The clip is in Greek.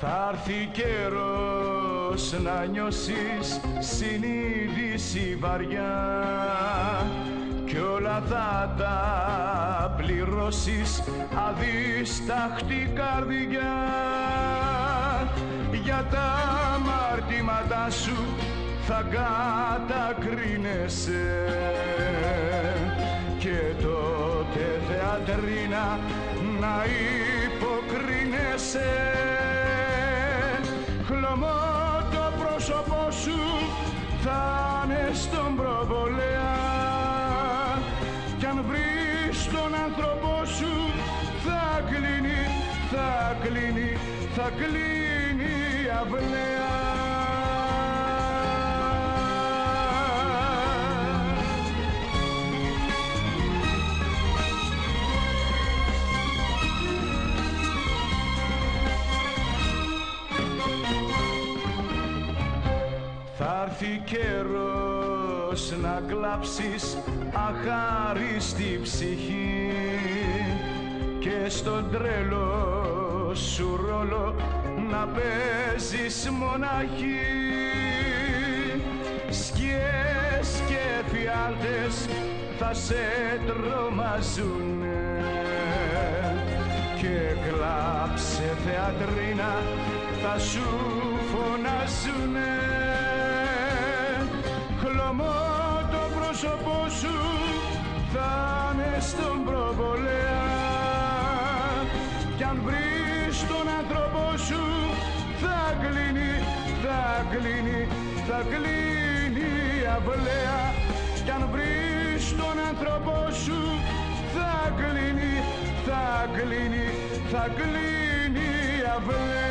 Θα έρθει καιρός να νιώσεις συνείδηση βαριά κι όλα θα τα πληρώσεις αδίσταχτη καρδιά. Για τα αμαρτήματά σου θα κατακρίνεσαι και τότε θεατρίνα να υποκρίνεσαι. Χλωμό το πρόσωπό σου θα είναι στον προβολέα κι αν βρεις τον άνθρωπό σου θα κλείνει, θα κλείνει, θα κλείνει η αυλαία. Θα έρθει καιρός να κλάψεις αχάριστη ψυχή και στον τρέλο σου ρόλο να παίζεις μοναχή. Σκιές και φιάλτες θα σε τρομαζουνε και κλάψε θεατρίνα θα σου φωνάζουνε. Χλωμό το πρόσωπό σου θα είναι στον προβολέα κι αν βρεις τον άνθρωπό σου θα κλείνει, θα κλείνει, θα κλείνει η αυλαία κι αν βρεις τον άνθρωπό σου θα κλείνει, θα κλείνει, θα κλείνει η αυλαία.